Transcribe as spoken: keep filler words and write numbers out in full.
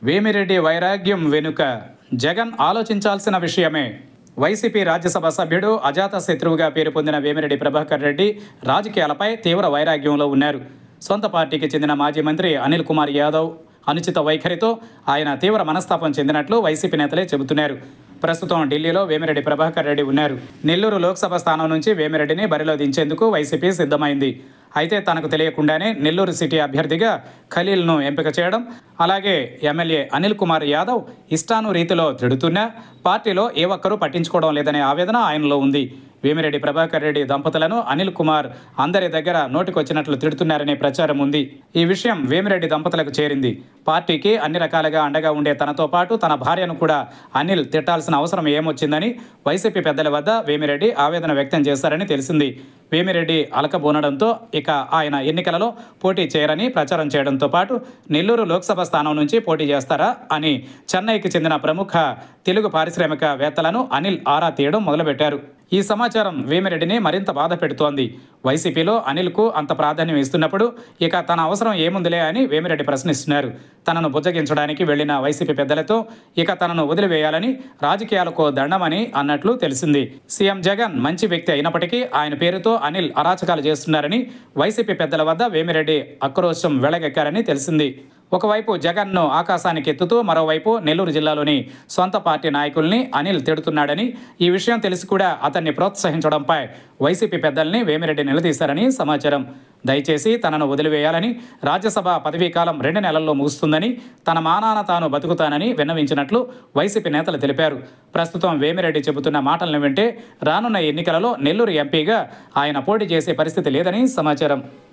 వేమిరెడ్డి వైరాగ్యం వెనుక జగన్ ఆలోచించాల్సిన విషయమే. వైసీపీ రాజ్యసభ సభ్యుడు అజాత శత్రువుగా పేరు పొందిన వేమిరెడ్డి ప్రభాకర్ రెడ్డి రాజకీయాలపై తీవ్ర వైరాగ్యంలో ఉన్నారు. సొంత పార్టీకి చెందిన మాజీ మంత్రి అనిల్ కుమార్ యాదవ్ అనుచిత వైఖరితో ఆయన తీవ్ర మనస్తాపం చెందినట్లు వైసీపీ నేతలే చెబుతున్నారు. ప్రస్తుతం ఢిల్లీలో వేమిరెడ్డి ప్రభాకర్ రెడ్డి ఉన్నారు. నెల్లూరు లోక్సభ స్థానం నుంచి వేమిరెడ్డిని బరిలో దించేందుకు వైసీపీ సిద్ధమైంది. అయితే తనకు తెలియకుండానే నెల్లూరు సిటీ అభ్యర్థిగా ఖలీల్ను ఎంపిక చేయడం, అలాగే ఎమ్మెల్యే అనిల్ కుమార్ యాదవ్ ఇష్టాను రీతిలో తిడుతున్నా పార్టీలో ఏ ఒక్కరూ పట్టించుకోవడం లేదనే ఆవేదన ఆయనలో ఉంది. వేమిరెడ్డి ప్రభాకర్ రెడ్డి దంపతులను అనిల్ కుమార్ అందరి దగ్గర నోటికొచ్చినట్లు తిడుతున్నారనే ప్రచారం ఉంది. ఈ విషయం వేమిరెడ్డి దంపతులకు చేరింది. పార్టీకి అన్ని రకాలుగా అండగా ఉండే తనతో పాటు తన భార్యను కూడా అనిల్ తిట్టాల్సిన అవసరం ఏమొచ్చిందని వైసీపీ పెద్దల వద్ద వేమిరెడ్డి ఆవేదన వ్యక్తం చేశారని తెలిసింది. వేమిరెడ్డి అలకబోనడంతో ఇక ఆయన ఎన్నికలలో పోటీ చేయరని ప్రచారం చేయడంతో పాటు నెల్లూరు లోక్సభ స్థానం నుంచి పోటీ చేస్తారా అని చెన్నైకి చెందిన ప్రముఖ తెలుగు పారిశ్రామికవేత్తలను అనిల్ ఆరా తీయడం మొదలుపెట్టారు. ఈ సమాచారం వేమిరెడ్డిని మరింత బాధ పెడుతోంది. వైసీపీలో అనిల్కు అంత ప్రాధాన్యం ఇస్తున్నప్పుడు ఇక తన అవసరం ఏముందిలే అని వేమిరెడ్డి ప్రశ్నిస్తున్నారు. తనను బుజ్జగించడానికి వెళ్లిన వైసీపీ పెద్దలతో ఇక తనను వదిలివేయాలని, రాజకీయాలకు దండమని అన్నట్లు తెలిసింది. సీఎం జగన్ మంచి వ్యక్తి అయినప్పటికీ ఆయన పేరుతో అనిల్ అరాచకాలు చేస్తున్నారని వైసీపీ పెద్దల వద్ద వేమిరెడ్డి ఆక్రోశం వెళ్లగక్కారని తెలిసింది. ఒకవైపు జగన్ను ఆకాశానికి ఎత్తుతూ మరోవైపు నెల్లూరు జిల్లాలోని సొంత పార్టీ నాయకుల్ని అనిల్ తిడుతున్నాడని, ఈ విషయం తెలిసి కూడా అతన్ని ప్రోత్సహించడంపై వైసీపీ పెద్దల్ని వేమిరెడ్డి నిలదీశారని సమాచారం. దయచేసి తనను వదిలివేయాలని, రాజ్యసభ పదవీకాలం రెండు నెలల్లో ముగుస్తుందని, తన మానాన తాను బతుకుతానని విన్నవించినట్లు వైసీపీ నేతలు తెలిపారు. ప్రస్తుతం వేమిరెడ్డి చెబుతున్న మాటలను వింటే రానున్న ఎన్నికలలో నెల్లూరు ఎంపీగా ఆయన పోటీ చేసే పరిస్థితి లేదని సమాచారం.